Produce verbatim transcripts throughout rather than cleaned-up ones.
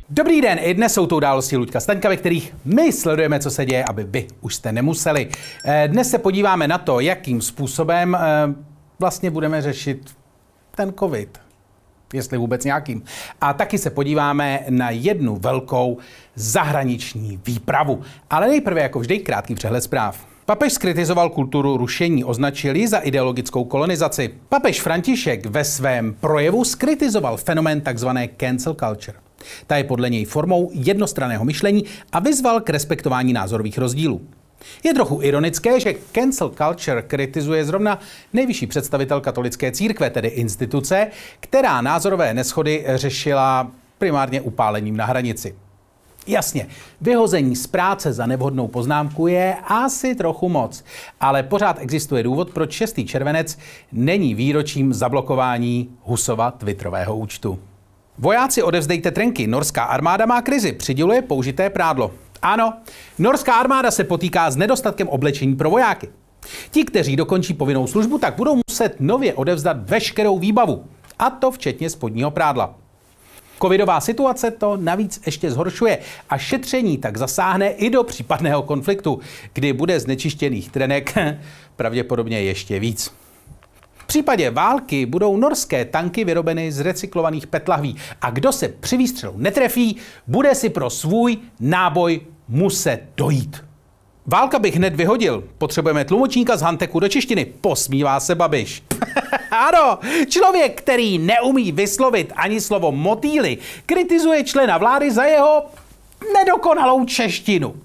Dobrý den, i dnes jsou to události Luďka Staňka, ve kterých my sledujeme, co se děje, aby vy už jste nemuseli. Dnes se podíváme na to, jakým způsobem vlastně budeme řešit ten covid, jestli vůbec nějakým. A taky se podíváme na jednu velkou zahraniční výpravu. Ale nejprve, jako vždy, krátký přehled zpráv. Papež zkritizoval kulturu rušení, označil ji za ideologickou kolonizaci. Papež František ve svém projevu zkritizoval fenomén tzv. Cancel culture. Ta je podle něj formou jednostranného myšlení a vyzval k respektování názorových rozdílů. Je trochu ironické, že cancel culture kritizuje zrovna nejvyšší představitel katolické církve, tedy instituce, která názorové neshody řešila primárně upálením na hranici. Jasně, vyhození z práce za nevhodnou poznámku je asi trochu moc, ale pořád existuje důvod, proč šestý červenec není výročím zablokování Husova twitterového účtu. Vojáci, odevzdejte trenky, norská armáda má krizi, přiděluje použité prádlo. Ano, norská armáda se potýká s nedostatkem oblečení pro vojáky. Ti, kteří dokončí povinnou službu, tak budou muset nově odevzdat veškerou výbavu, a to včetně spodního prádla. Covidová situace to navíc ještě zhoršuje a šetření tak zasáhne i do případného konfliktu, kdy bude znečištěných trenek pravděpodobně ještě víc. V případě války budou norské tanky vyrobeny z recyklovaných pet lahví a kdo se při výstřelu netrefí, bude si pro svůj náboj muset dojít. Válka bych hned vyhodil. Potřebujeme tlumočníka z Hanteku do češtiny. Posmívá se Babiš. Ano, člověk, který neumí vyslovit ani slovo motýly, kritizuje člena vlády za jeho nedokonalou češtinu.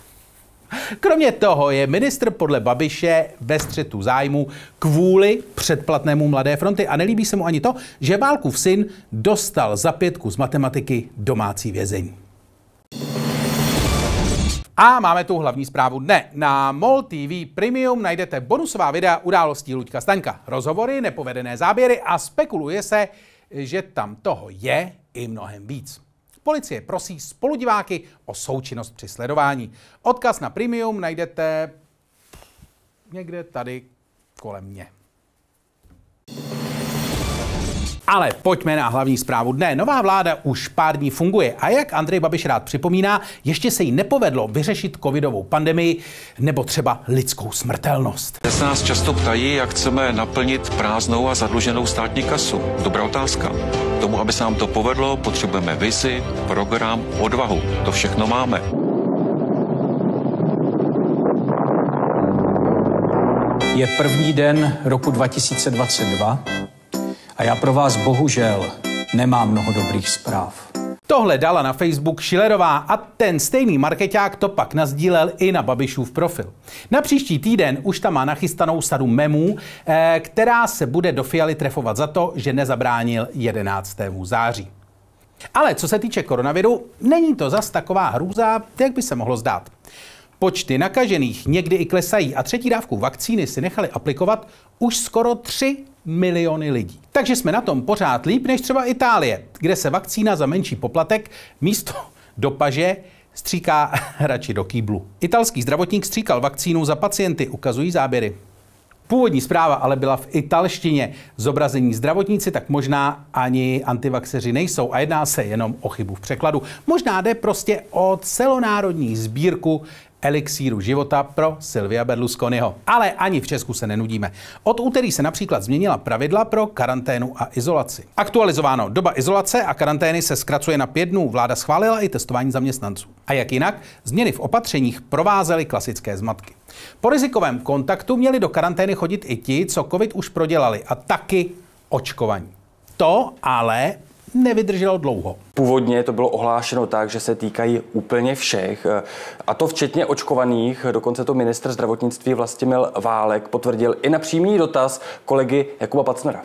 Kromě toho je ministr podle Babiše ve střetu zájmu kvůli předplatnému Mladé fronty a nelíbí se mu ani to, že Válkův syn dostal za pětku z matematiky domácí vězení. A máme tu hlavní zprávu dne. Na MOL T V Premium najdete bonusová videa událostí Luďka Staňka, rozhovory, nepovedené záběry a spekuluje se, že tam toho je i mnohem víc. Policie prosí spoludiváky o součinnost při sledování. Odkaz na Premium najdete někde tady kolem mě. Ale pojďme na hlavní zprávu dne. Nová vláda už pár dní funguje a jak Andrej Babiš rád připomíná, ještě se jí nepovedlo vyřešit covidovou pandemii nebo třeba lidskou smrtelnost. Dnes se nás často ptají, jak chceme naplnit prázdnou a zadluženou státní kasu. Dobrá otázka. K tomu, aby se nám to povedlo, potřebujeme vizi, program, odvahu. To všechno máme. Je první den roku dva tisíce dvacet dva. A já pro vás bohužel nemám mnoho dobrých zpráv. Tohle dala na Facebook Schillerová a ten stejný markeťák to pak nasdílel i na Babišův profil. Na příští týden už tam má nachystanou sadu memů, eh, která se bude do Fialy trefovat za to, že nezabránil jedenáctému září. Ale co se týče koronaviru, není to zas taková hrůza, jak by se mohlo zdát. Počty nakažených někdy i klesají a třetí dávku vakcíny si nechali aplikovat už skoro tři miliony lidí. Takže jsme na tom pořád líp než třeba Itálie, kde se vakcína za menší poplatek místo do paže stříká radši do kýblu. Italský zdravotník stříkal vakcínu za pacienty, ukazují záběry. Původní zpráva ale byla v italštině. Zobrazení zdravotníci tak možná ani antivaxeři nejsou a jedná se jenom o chybu v překladu. Možná jde prostě o celonárodní sbírku elixíru života pro Silvia Berlusconiho. Ale ani v Česku se nenudíme. Od úterý se například změnila pravidla pro karanténu a izolaci. Aktualizováno, doba izolace a karantény se zkracuje na pět dnů. Vláda schválila i testování zaměstnanců. A jak jinak, změny v opatřeních provázely klasické zmatky. Po rizikovém kontaktu měli do karantény chodit i ti, co covid už prodělali a taky očkovaní. To ale nevydrželo dlouho. Původně to bylo ohlášeno tak, že se týkají úplně všech, a to včetně očkovaných. Dokonce to ministr zdravotnictví Vlastimil Válek potvrdil i na přímý dotaz kolegy Jakuba Pacnera.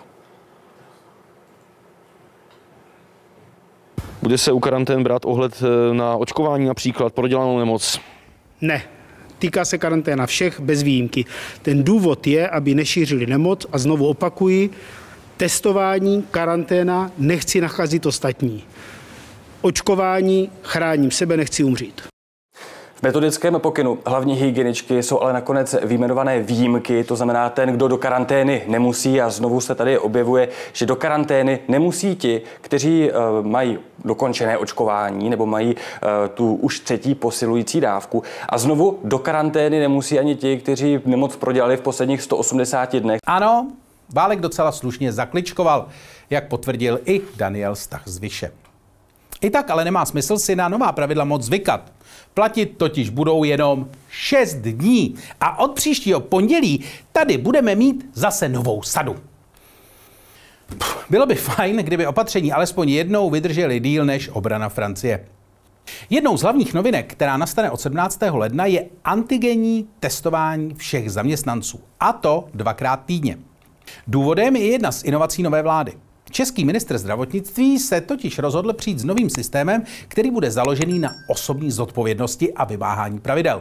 Bude se u karantén brát ohled na očkování, například prodělanou nemoc? Ne. Týká se karanténa všech bez výjimky. Ten důvod je, aby nešířili nemoc a znovu opakuji, testování, karanténa, nechci nacházet ostatní. Očkování, chráním sebe, nechci umřít. V metodickém pokynu hlavní hygieničky jsou ale nakonec vyjmenované výjimky, to znamená ten, kdo do karantény nemusí, a znovu se tady objevuje, že do karantény nemusí ti, kteří uh, mají dokončené očkování nebo mají uh, tu už třetí posilující dávku, a znovu do karantény nemusí ani ti, kteří nemoc prodělali v posledních sto osmdesáti dnech. Ano, Válek docela slušně zakličkoval, jak potvrdil i Daniel Stach z Vyše. I tak ale nemá smysl si na nová pravidla moc zvykat. Platit totiž budou jenom šest dní a od příštího pondělí tady budeme mít zase novou sadu. Bylo by fajn, kdyby opatření alespoň jednou vydržely díl než obrana Francie. Jednou z hlavních novinek, která nastane od sedmnáctého ledna, je antigenní testování všech zaměstnanců. A to dvakrát týdně. Důvodem je jedna z inovací nové vlády. Český ministr zdravotnictví se totiž rozhodl přijít s novým systémem, který bude založený na osobní zodpovědnosti a vymáhání pravidel.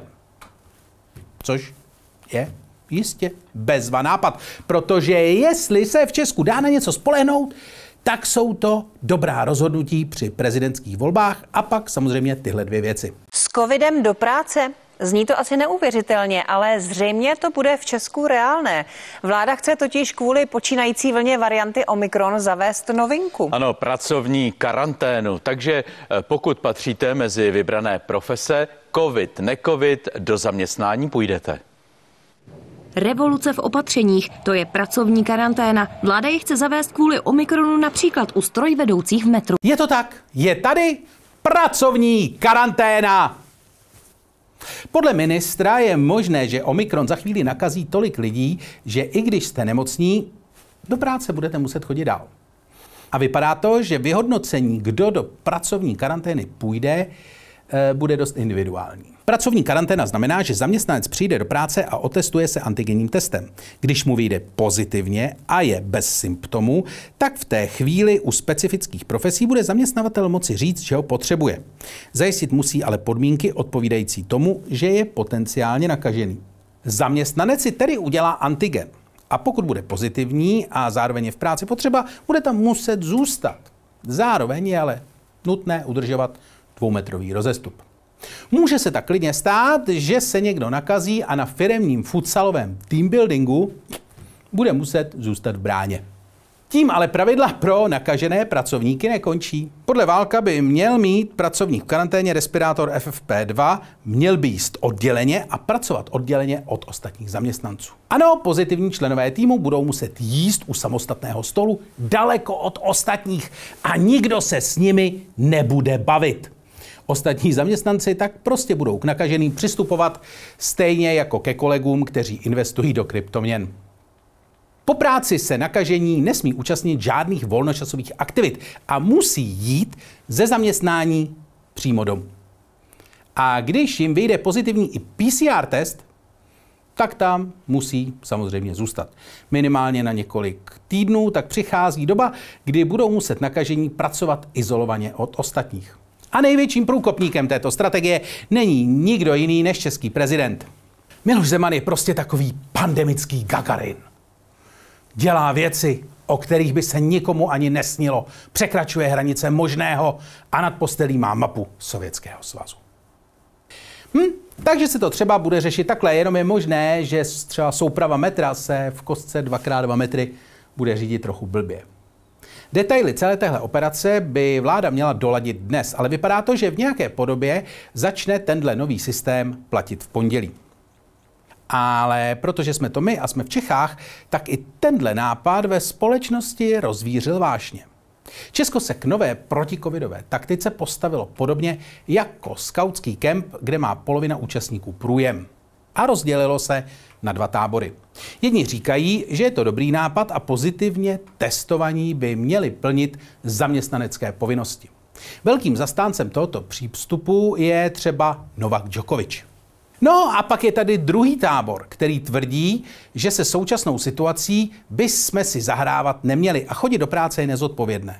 Což je jistě bezva nápad, protože jestli se v Česku dá na něco spolehnout, tak jsou to dobrá rozhodnutí při prezidentských volbách a pak samozřejmě tyhle dvě věci. S covidem do práce? Zní to asi neuvěřitelně, ale zřejmě to bude v Česku reálné. Vláda chce totiž kvůli počínající vlně varianty Omikron zavést novinku. Ano, pracovní karanténu. Takže pokud patříte mezi vybrané profese, covid, necovid, do zaměstnání půjdete. Revoluce v opatřeních, to je pracovní karanténa. Vláda ji chce zavést kvůli Omikronu například u strojvedoucích v metru. Je to tak, je tady pracovní karanténa. Podle ministra je možné, že Omikron za chvíli nakazí tolik lidí, že i když jste nemocní, do práce budete muset chodit dál. A vypadá to, že vyhodnocení, kdo do pracovní karantény půjde, bude dost individuální. Pracovní karanténa znamená, že zaměstnanec přijde do práce a otestuje se antigenním testem. Když mu vyjde pozitivně a je bez symptomů, tak v té chvíli u specifických profesí bude zaměstnavatel moci říct, že ho potřebuje. Zajistit musí ale podmínky odpovídající tomu, že je potenciálně nakažený. Zaměstnanec si tedy udělá antigen. A pokud bude pozitivní a zároveň je v práci potřeba, bude tam muset zůstat. Zároveň je ale nutné udržovat dvoumetrový rozestup. Může se tak klidně stát, že se někdo nakazí a na firemním futsalovém teambuildingu bude muset zůstat v bráně. Tím ale pravidla pro nakažené pracovníky nekončí. Podle Válka by měl mít pracovník v karanténě respirátor F F P dva, měl by jíst odděleně a pracovat odděleně od ostatních zaměstnanců. Ano, pozitivní členové týmu budou muset jíst u samostatného stolu daleko od ostatních a nikdo se s nimi nebude bavit. Ostatní zaměstnanci tak prostě budou k nakaženým přistupovat stejně jako ke kolegům, kteří investují do kryptoměn. Po práci se nakažení nesmí účastnit žádných volnočasových aktivit a musí jít ze zaměstnání přímo domů. A když jim vyjde pozitivní i P C R test, tak tam musí samozřejmě zůstat. Minimálně na několik týdnů tak přichází doba, kdy budou muset nakažení pracovat izolovaně od ostatních. A největším průkopníkem této strategie není nikdo jiný než český prezident. Miloš Zeman je prostě takový pandemický Gagarin. Dělá věci, o kterých by se nikomu ani nesnilo. Překračuje hranice možného a nad postelí má mapu Sovětského svazu. Hm, takže se to třeba bude řešit takhle, jenom je možné, že třeba souprava metra se v kostce dva krát dva metry bude řídit trochu blbě. Detaily celé téhle operace by vláda měla doladit dnes, ale vypadá to, že v nějaké podobě začne tenhle nový systém platit v pondělí. Ale protože jsme to my a jsme v Čechách, tak i tenhle nápad ve společnosti rozvířil vášně. Česko se k nové protikovidové taktice postavilo podobně jako skautský kemp, kde má polovina účastníků průjem. A rozdělilo se na dva tábory. Jedni říkají, že je to dobrý nápad a pozitivně testovaní by měli plnit zaměstnanecké povinnosti. Velkým zastáncem tohoto přístupu je třeba Novak Djokovič. No a pak je tady druhý tábor, který tvrdí, že se současnou situací bychom si zahrávat neměli a chodit do práce je nezodpovědné.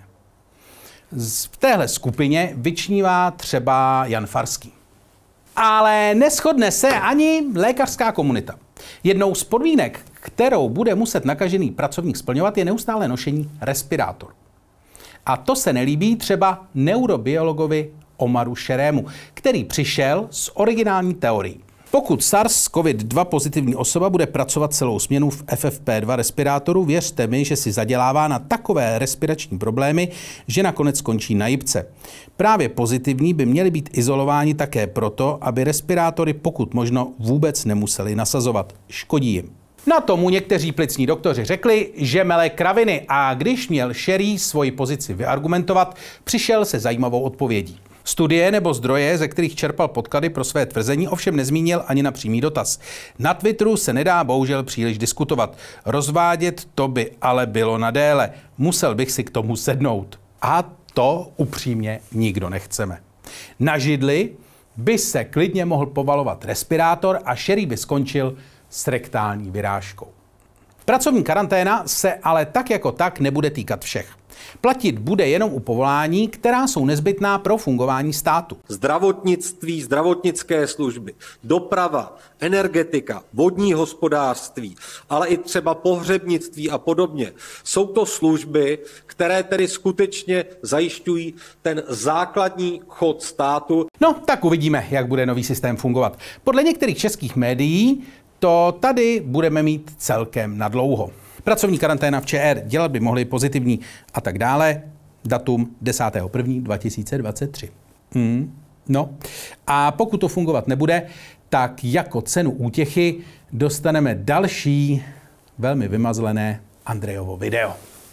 V téhle skupině vyčnívá třeba Jan Farský. Ale neshodne se ani lékařská komunita. Jednou z podmínek, kterou bude muset nakažený pracovník splňovat, je neustále nošení respirátoru. A to se nelíbí třeba neurobiologovi Omaru Šerému, který přišel s originální teorií. Pokud SARS-C o V I D dva pozitivní osoba bude pracovat celou směnu v F F P dva respirátoru, věřte mi, že si zadělává na takové respirační problémy, že nakonec skončí na jipce. Právě pozitivní by měli být izolováni také proto, aby respirátory pokud možno vůbec nemuseli nasazovat. Škodí jim. Na tomu někteří plicní doktoři řekli, že mele kraviny, a když měl Sherry svoji pozici vyargumentovat, přišel se zajímavou odpovědí. Studie nebo zdroje, ze kterých čerpal podklady pro své tvrzení, ovšem nezmínil ani na přímý dotaz. Na Twitteru se nedá bohužel příliš diskutovat. Rozvádět to by ale bylo na déle. Musel bych si k tomu sednout. A to upřímně nikdo nechceme. Na židli by se klidně mohl povalovat respirátor a Sherry by skončil s rektální vyrážkou. Pracovní karanténa se ale tak jako tak nebude týkat všech. Platit bude jenom u povolání, která jsou nezbytná pro fungování státu. Zdravotnictví, zdravotnické služby, doprava, energetika, vodní hospodářství, ale i třeba pohřebnictví a podobně. Jsou to služby, které tedy skutečně zajišťují ten základní chod státu. No, tak uvidíme, jak bude nový systém fungovat. Podle některých českých médií to tady budeme mít celkem nadlouho. Pracovní karanténa v Č R, dělat by mohli pozitivní a tak dále. Datum desátého prvního dva tisíce dvacet tři. Hmm, no. A pokud to fungovat nebude, tak jako cenu útěchy dostaneme další velmi vymazlené Andrejovo video.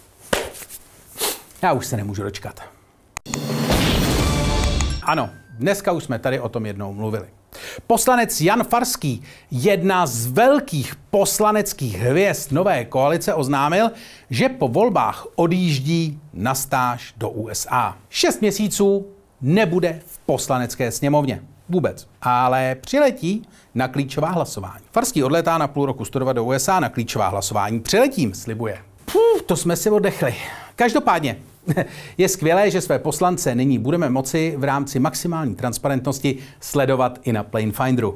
Já už se nemůžu dočkat. Ano, dneska už jsme tady o tom jednou mluvili. Poslanec Jan Farský, jedna z velkých poslaneckých hvězd nové koalice, oznámil, že po volbách odjíždí na stáž do U S A. Šest měsíců nebude v poslanecké sněmovně. Vůbec. Ale přiletí na klíčová hlasování. Farský odletá na půl roku studovat do U S A na klíčová hlasování. Přiletím, slibuje. Puh, to jsme si oddechli. Každopádně je skvělé, že své poslance nyní budeme moci v rámci maximální transparentnosti sledovat i na Planefinderu.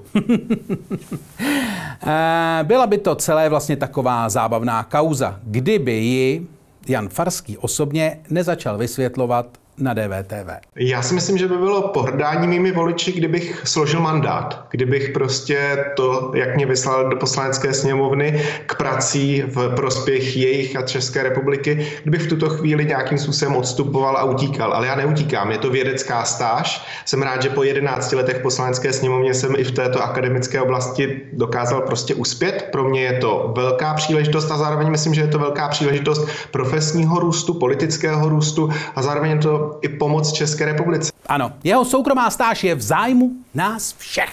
Byla by to celé vlastně taková zábavná kauza, kdyby ji Jan Farský osobně nezačal vysvětlovat na D V T V. Já si myslím, že by bylo pohrdání mými voliči, kdybych složil mandát. Kdybych prostě to, jak mě vyslal do poslanecké sněmovny k prací v prospěch jejich a České republiky, kdybych v tuto chvíli nějakým způsobem odstupoval a utíkal. Ale já neutíkám, je to vědecká stáž. Jsem rád, že po jedenácti letech poslanecké sněmovně jsem i v této akademické oblasti dokázal prostě uspět. Pro mě je to velká příležitost a zároveň myslím, že je to velká příležitost profesního růstu, politického růstu a zároveň je to i pomoc České republice. Ano, jeho soukromá stáž je v zájmu nás všech.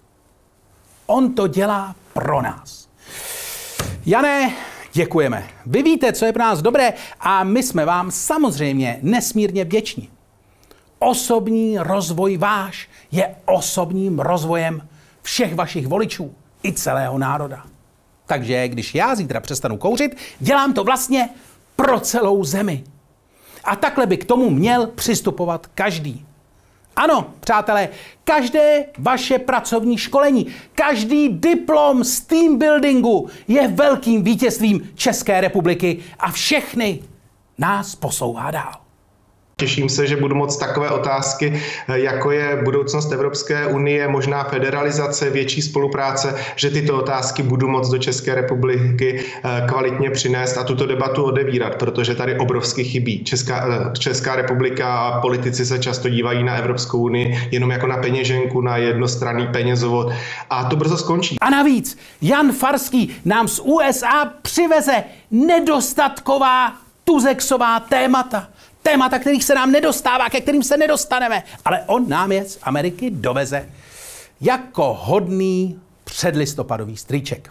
On to dělá pro nás. Jane, děkujeme. Vy víte, co je pro nás dobré a my jsme vám samozřejmě nesmírně vděční. Osobní rozvoj váš je osobním rozvojem všech vašich voličů i celého národa. Takže když já zítra přestanu kouřit, dělám to vlastně pro celou zemi. A takhle by k tomu měl přistupovat každý. Ano, přátelé, každé vaše pracovní školení, každý diplom z team buildingu je velkým vítězstvím České republiky a všechny nás posouvá dál. Těším se, že budu moct takové otázky, jako je budoucnost Evropské unie, možná federalizace, větší spolupráce, že tyto otázky budu moct do České republiky kvalitně přinést a tuto debatu odevírat, protože tady obrovsky chybí. Česká, Česká republika a politici se často dívají na Evropskou unii jenom jako na peněženku, na jednostranný penězovod a to brzo skončí. A navíc Jan Farský nám z U S A přiveze nedostatková tuzexová témata. Témata, kterých se nám nedostává, ke kterým se nedostaneme. Ale on nám je z Ameriky doveze jako hodný předlistopadový strýček.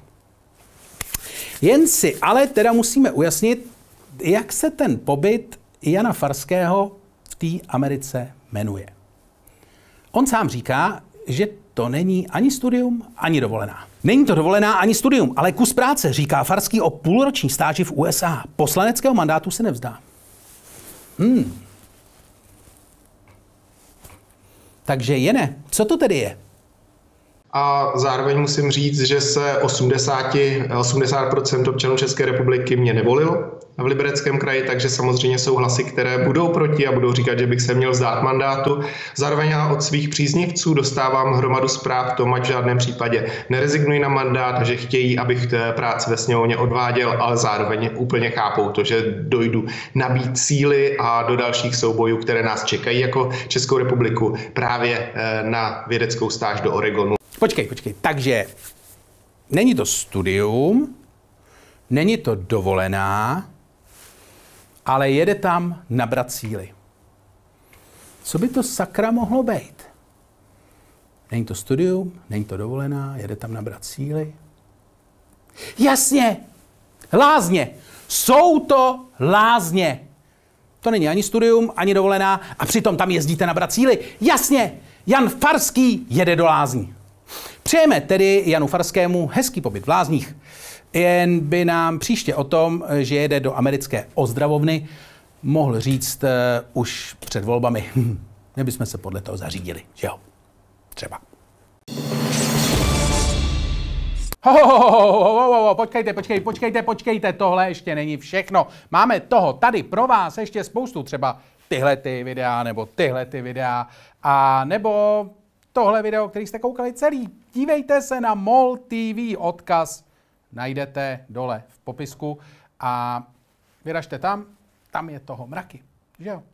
Jen si ale teda musíme ujasnit, jak se ten pobyt Jana Farského v té Americe jmenuje. On sám říká, že to není ani studium, ani dovolená. Není to dovolená ani studium, ale kus práce, říká Farský o půlroční stáži v U S A. Poslaneckého mandátu se nevzdá. Hmm. Takže Jene, co to tedy je? a zároveň musím říct, že se osmdesát procent občanů České republiky mě nevolilo v Libereckém kraji, takže samozřejmě jsou hlasy, které budou proti a budou říkat, že bych se měl vzdát mandátu. Zároveň já od svých příznivců dostávám hromadu zpráv v tom, ať v žádném případě nerezignuji na mandát, že chtějí, abych té práci ve sněmovně odváděl, ale zároveň úplně chápou to, že dojdu nabít síly a do dalších soubojů, které nás čekají jako Českou republiku právě na vědeckou stáž do Oregonu. Počkej, počkej, takže není to studium, není to dovolená, ale jede tam nabrat síly. Co by to sakra mohlo být? Není to studium, není to dovolená, jede tam nabrat síly. Jasně, lázně, jsou to lázně. To není ani studium, ani dovolená a přitom tam jezdíte nabrat síly. Jasně, Jan Farský jede do lázní. Přejeme tedy Janu Farskému hezký pobyt v lázních. Jen by nám příště o tom, že jede do americké ozdravovny, mohl říct uh, už před volbami. My bychom se podle toho zařídili, že jo? Třeba. Ho, ho, ho, ho, ho, ho, ho, počkejte, počkejte, počkejte, počkejte, tohle ještě není všechno. Máme toho tady pro vás ještě spoustu, třeba tyhle ty videa, nebo tyhle ty videa, a nebo tohle video, který jste koukali celý. Dívejte se na MOL T V, odkaz najdete dole v popisku a vyražte tam, tam je toho mraky, že jo?